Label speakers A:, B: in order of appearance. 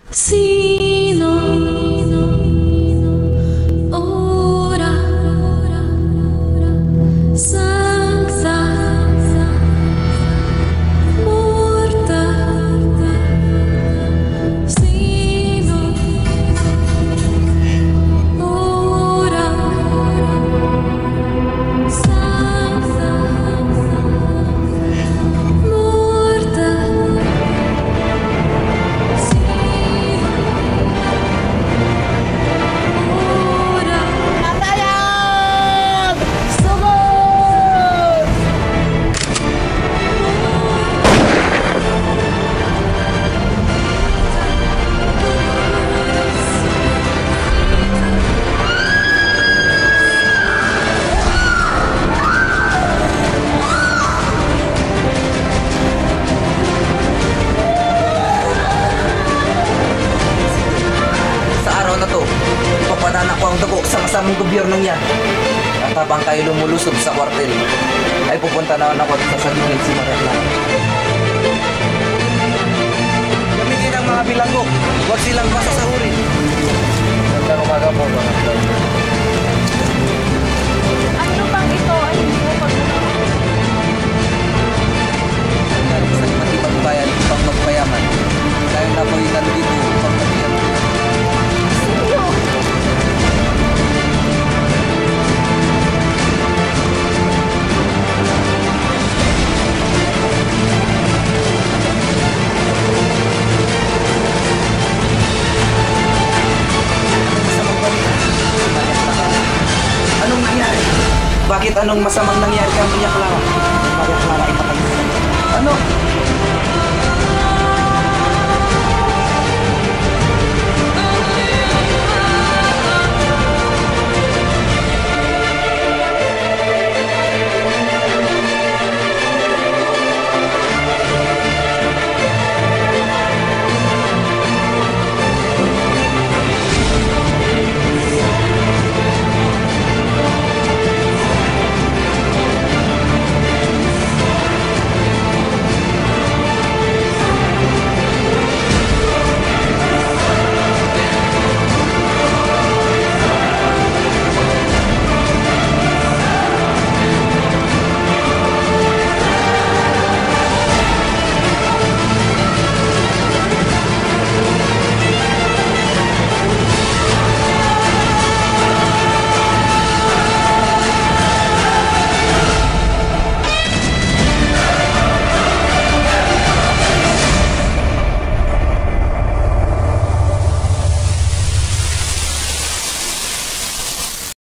A: Sino ora senza morte? Sino ora senza morte?
B: Papadala ko ang dugo sa masamang gobyernong yan. At habang kayo lumulusob sa kwartel, ay pupunta naman ako sa sagingin si Mariana. Gamitin ang mga bilanggo, huwag silang pasasahurin. Gandang umaga po, mga kapatid.
C: Ano bang ito ay hindi mo pagkakita?
B: Sa matibang bayan, upang magpayaman. Dahil na po'y nandito upang magpayaman. Bakit anong masamang nangyari kang umiyak lang?